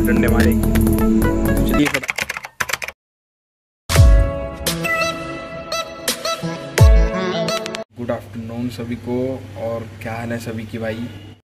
डंडे मारेंगे। चलिए गुड आफ्टरनून सभी को, और क्या हाल है सभी की भाई।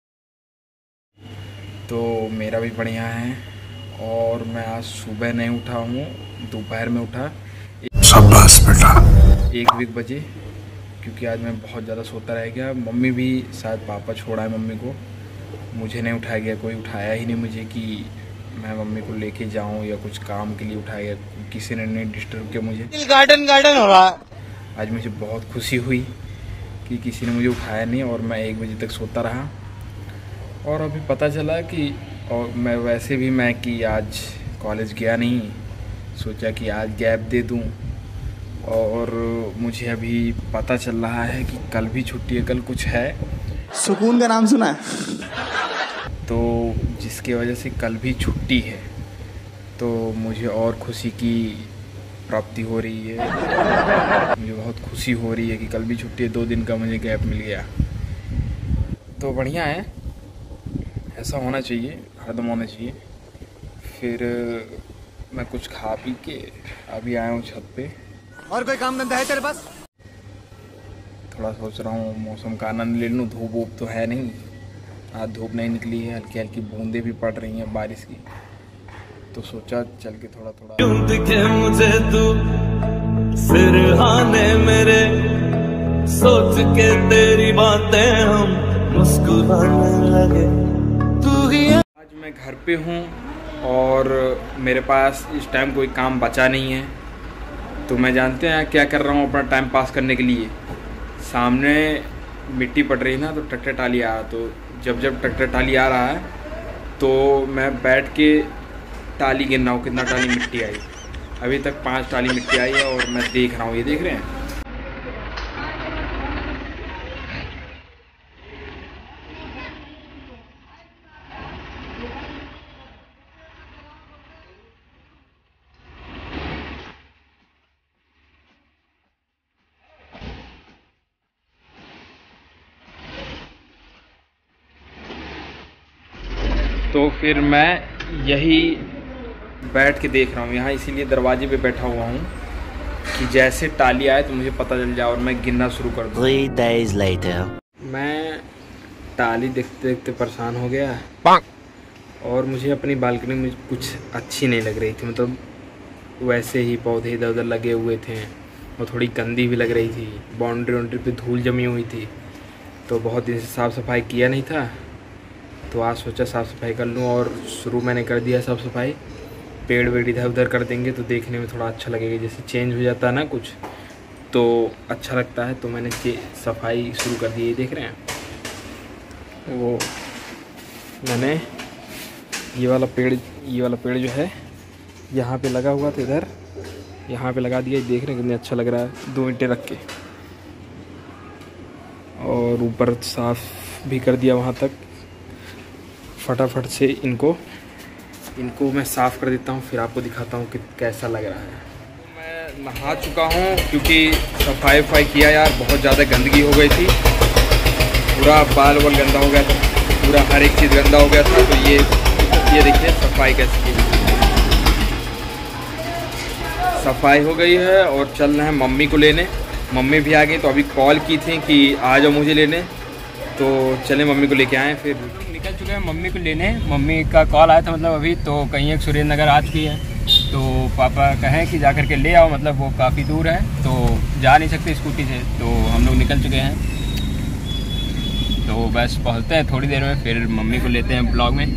तो मेरा भी बढ़िया है, और मैं आज सुबह नहीं उठा हूँ, दोपहर में उठा। शाबाश बेटा। 1 बजे, क्योंकि आज मैं बहुत ज़्यादा सोता रह गया। मम्मी भी शायद पापा छोड़ा है मम्मी को, मुझे नहीं उठाया गया, कोई उठाया ही नहीं मुझे कि मैं मम्मी को लेके जाऊं या कुछ काम के लिए उठाया गया। किसी ने नहीं डिस्टर्ब किया मुझे। गार्डन हो रहा है। आज मुझे बहुत खुशी हुई कि किसी ने मुझे उठाया नहीं और मैं 1 बजे तक सोता रहा। और अभी पता चला कि, और मैं वैसे भी मैं कि आज कॉलेज गया नहीं, सोचा कि आज गैप दे दूं। और मुझे अभी पता चल रहा है कि कल भी छुट्टी है, कल कुछ है। सुकून का नाम सुना है? तो जिसकी वजह से कल भी छुट्टी है, तो मुझे और खुशी की प्राप्ति हो रही है। मुझे बहुत खुशी हो रही है कि कल भी छुट्टी है, 2 दिन का मुझे गैप मिल गया। तो बढ़िया है, ऐसा होना चाहिए, हरदम होना चाहिए। फिर मैं कुछ खा पी के अभी आया हूँ छत पे। और कोई काम धंधा है तेरे पास? थोड़ा सोच रहा हूँ मौसम का आनंद ले लूँ। धूप वूप तो है नहीं, आज धूप नहीं निकली है, हल्की हल्की बूंदें भी पड़ रही हैं बारिश की। तो सोचा चल के थोड़ा थोड़ा क्यों दिखे मुझे तू सिरहाने मेरे, सोच के तेरी बातें हम मुस्कुराने लगे। तू ही आज मैं घर पे हूँ और मेरे पास इस टाइम कोई काम बचा नहीं है। तो मैं जानते हैं क्या कर रहा हूँ अपना टाइम पास करने के लिए। सामने मिट्टी पड़ रही है ना, तो ट्रैक्टर ट्राली आ रहा, तो जब ट्रैक्टर ट्राली आ रहा है तो मैं बैठ के टाली गिन रहा हूँ कितना टाली मिट्टी आई। अभी तक 5 टाली मिट्टी आई है और मैं देख रहा हूँ, ये देख रहे हैं। तो फिर मैं यही बैठ के देख रहा हूँ यहाँ, इसीलिए दरवाजे पे बैठा हुआ हूँ कि जैसे टाली आए तो मुझे पता चल जाए और मैं गिनना शुरू कर दूँ। 3 days later. मैं टाली देखते देखते परेशान हो गया, और मुझे अपनी बालकनी में कुछ अच्छी नहीं लग रही थी। मतलब वैसे ही पौधे इधर उधर लगे हुए थे और थोड़ी गंदी भी लग रही थी। बाउंड्री पे धूल जमी हुई थी, तो बहुत दिन से साफ़ सफाई किया नहीं था। तो आज सोचा साफ़ सफाई कर लूँ, और शुरू मैंने कर दिया साफ़ सफाई। पेड़ वेड़ इधर उधर कर देंगे तो देखने में थोड़ा अच्छा लगेगा, जैसे चेंज हो जाता है ना कुछ, तो अच्छा लगता है। तो मैंने सफाई शुरू कर दी है, देख रहे हैं। वो मैंने ये वाला पेड़ जो है यहाँ पे लगा हुआ था, इधर यहाँ पे लगा दिया। देख रहे हैं कितने अच्छा लग रहा है, 2 ईंटें रख के। और ऊपर साफ़ भी कर दिया वहाँ तक। फटाफट से इनको मैं साफ़ कर देता हूँ, फिर आपको दिखाता हूँ कि कैसा लग रहा है। मैं नहा चुका हूँ क्योंकि सफाई वफाई किया यार, बहुत ज़्यादा गंदगी हो गई थी। पूरा बाल वाल गंदा हो गया था, पूरा हर एक चीज़ गंदा हो गया था। तो ये देखिए सफाई कैसी की। सफाई हो गई है और चल रहे हैं मम्मी को लेने। मम्मी भी आ गई, तो अभी कॉल की थी कि आ जाओ मुझे लेने, तो चले मम्मी को लेके आए। फिर निकल चुके हैं मम्मी को लेने। मम्मी का कॉल आया था, मतलब अभी तो कहीं एक सुरेंद्र नगर आ चुकी है। तो पापा कहें कि जा कर के ले आओ, मतलब वो काफ़ी दूर है तो जा नहीं सकते स्कूटी से। तो हम लोग निकल चुके हैं, तो बस पहुँचते हैं थोड़ी देर में, फिर मम्मी को लेते हैं ब्लॉग में।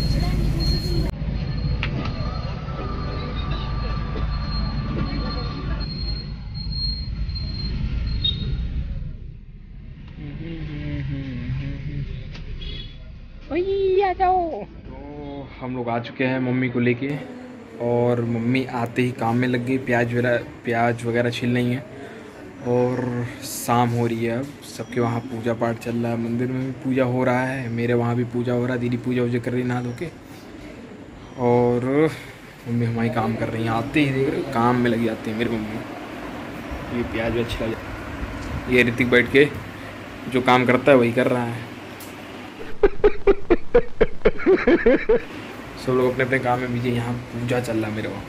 तो हम लोग आ चुके हैं मम्मी को लेके, और मम्मी आते ही काम में लग गई। प्याज वगैरह छील रही हैं, और शाम हो रही है। अब सबके वहाँ पूजा पाठ चल रहा है, मंदिर में भी पूजा हो रहा है, मेरे वहाँ भी पूजा हो रहा है। दीदी पूजा वूजा कर रही है नहा धो के, और मम्मी हमारी काम कर रही हैं। आते ही देख रहे हो काम में लगी जाती है मेरी मम्मी। ये प्याज व्याज छिला जाए, ये ऋतिक बैठ के जो काम करता है वही कर रहा है। सब लोग अपने अपने काम में बिजी। यहाँ पूजा चल रहा मेरे वहाँ,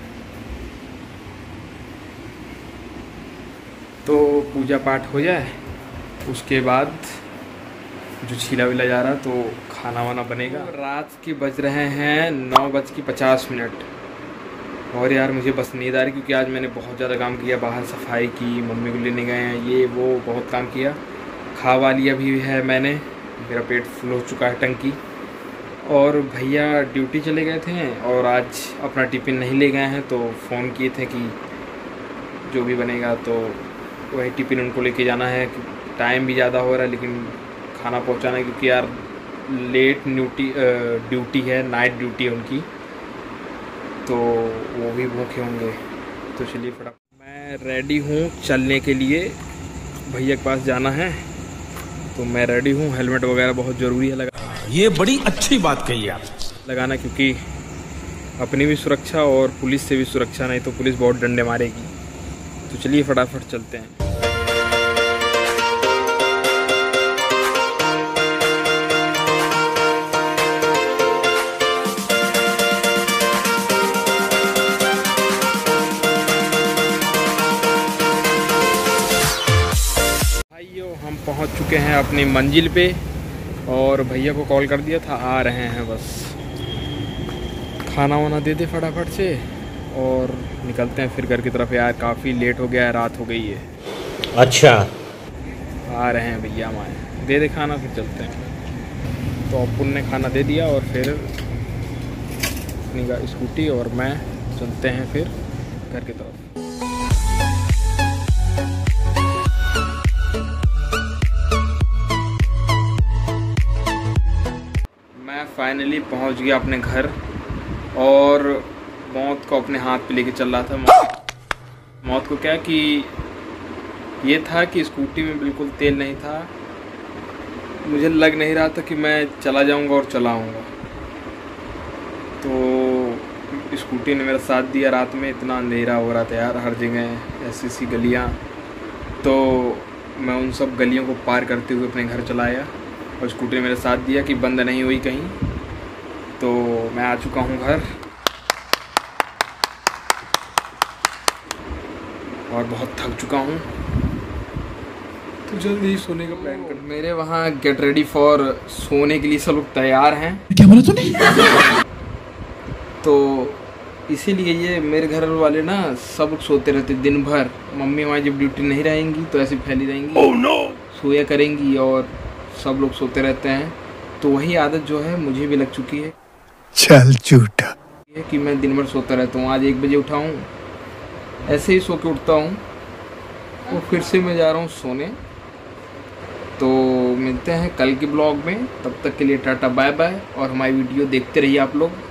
तो पूजा पाठ हो जाए उसके बाद जो छीला विला जा रहा तो खाना वाना बनेगा। रात के बज रहे हैं 9:50। और यार मुझे बस नींद आ रही क्योंकि आज मैंने बहुत ज़्यादा काम किया। बाहर सफाई की, मम्मी को लेने गए हैं, ये वो बहुत काम किया। खावा लिया भी है मैंने, मेरा पेट फुल हो चुका है टंकी। और भैया ड्यूटी चले गए थे और आज अपना टिफ़िन नहीं ले गए हैं, तो फ़ोन किए थे कि जो भी बनेगा तो वही टिफ़िन उनको लेके जाना है। टाइम भी ज़्यादा हो रहा है लेकिन खाना पहुंचाना है क्योंकि यार लेट ड्यूटी है, नाइट ड्यूटी है उनकी, तो वो भी भूखे होंगे। तो चलिए फटाफट मैं रेडी हूँ चलने के लिए, भैया के पास जाना है तो मैं रेडी हूँ। हेलमेट वगैरह बहुत ज़रूरी है ये बड़ी अच्छी बात कही आप लगाना, क्योंकि अपनी भी सुरक्षा और पुलिस से भी सुरक्षा, नहीं तो पुलिस बहुत डंडे मारेगी। तो चलिए फटाफट चलते हैं। भाइयों हम पहुंच चुके हैं अपनी मंजिल पे और भैया को कॉल कर दिया था, आ रहे हैं। बस खाना वाना दे दे फटाफट से और निकलते हैं फिर घर की तरफ। यार काफ़ी लेट हो गया है, रात हो गई है। अच्छा आ रहे हैं भैया हमारे, दे दे खाना फिर चलते हैं। तो अपुन ने खाना दे दिया और फिर अपनी स्कूटी और मैं चलते हैं फिर घर की तरफ। मैं फाइनली पहुंच गया अपने घर और मौत को अपने हाथ पे लेके चल रहा था। मौत को क्या कि ये था कि स्कूटी में बिल्कुल तेल नहीं था, मुझे लग नहीं रहा था कि मैं चला जाऊंगा और चलाऊंगा। तो स्कूटी ने मेरा साथ दिया। रात में इतना अंधेरा हो रहा था यार, हर जगह ऐसी गलियां, तो मैं उन सब गलियों को पार करते हुए अपने घर चला आया और स्कूटी ने मेरा साथ दिया कि बंद नहीं हुई कहीं। तो मैं आ चुका हूँ घर और बहुत थक चुका हूँ, तो जल्दी ही सोने का प्लान कर। मेरे वहाँ गेट रेडी फॉर सोने के लिए सब लोग तैयार हैं। क्या बोला तूने? तो इसीलिए ये मेरे घर वाले ना सब लोग सोते रहते दिन भर। मम्मी वहाँ जब ड्यूटी नहीं रहेंगी तो ऐसे फैली रहेंगी, oh, no! सोया करेंगी और सब लोग सोते रहते हैं। तो वही आदत जो है मुझे भी लग चुकी है। चल झूठा कि मैं दिन भर सोता रहता हूँ। आज 1 बजे उठा हूँ, ऐसे ही सो के उठता हूँ और फिर से मैं जा रहा हूँ सोने। तो मिलते हैं कल के ब्लॉग में, तब तक के लिए टाटा बाय बाय। और हमारी वीडियो देखते रहिए आप लोग।